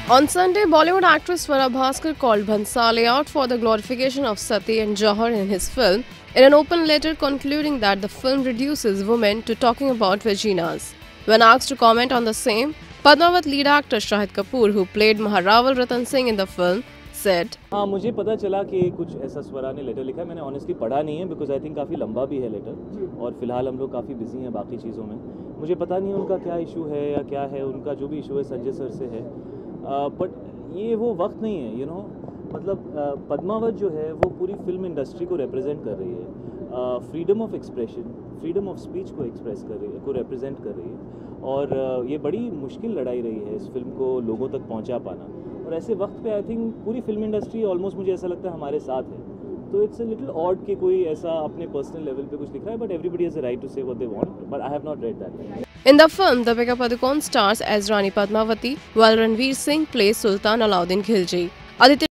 On Sunday, Bollywood actress Farah Bhaskar called Bhansali out for the glorification of Sati and Jauhar in his film, in an open letter concluding that the film reduces women to talking about vaginas. When asked to comment on the same, Padmavat lead actor Shahid Kapoor, who played Maharaval Ratan Singh in the film, said, हाँ, मुझे पता चला कि कुछ ऐसा स्वरा ने letter लिखा है। मैंने ऑनेस्टली पढ़ा नहीं है बिकॉज आई थिंक काफ़ी लंबा भी है लेटर और फिलहाल हम लोग काफ़ी बिजी हैं बाकी चीज़ों में। मुझे पता नहीं है उनका क्या इशू है या क्या है, उनका जो भी इशू है संजय सर से है, बट ये वो वक्त नहीं है, मतलब पद्मावत जो है वो पूरी फिल्म इंडस्ट्री को रिप्रेजेंट कर रही है, freedom of expression, freedom of speech को एक्सप्रेस कर रही है, को रिप्रेजेंट कर रही है, और ये बड़ी मुश्किल लड़ाई रही है इस फिल्म को लोगों तक पहुंचा पाना। और ऐसे वक्त पे आई थिंक पूरी फिल्म इंडस्ट्री ऑलमोस्ट मुझे ऐसा लगता है हमारे साथ है, तो इट्स अ लिटिल ऑड कि कोई ऐसा अपने पर्सनल लेवल पे कुछ लिख रहा है, but everybody has a right to say what they want, but I have not read that. In the film, Deepika Padukone stars as Rani Padmavati, while Ranveer Singh plays Sultan Alauddin Khilji. Aditya